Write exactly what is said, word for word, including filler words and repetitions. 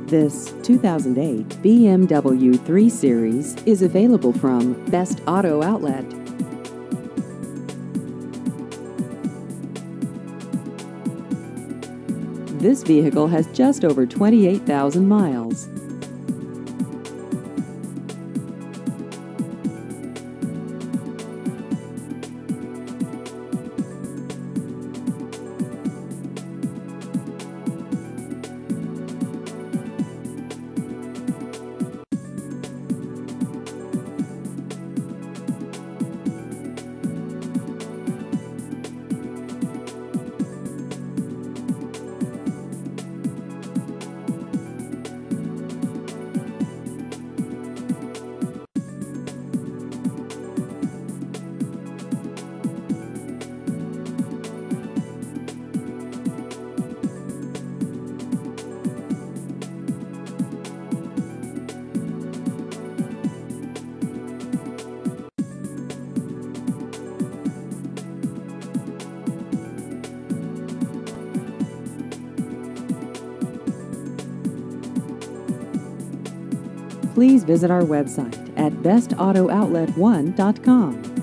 This two thousand eight B M W three Series is available from Best Auto Outlet. This vehicle has just over twenty-eight thousand miles. Please visit our website at best auto outlet one dot com.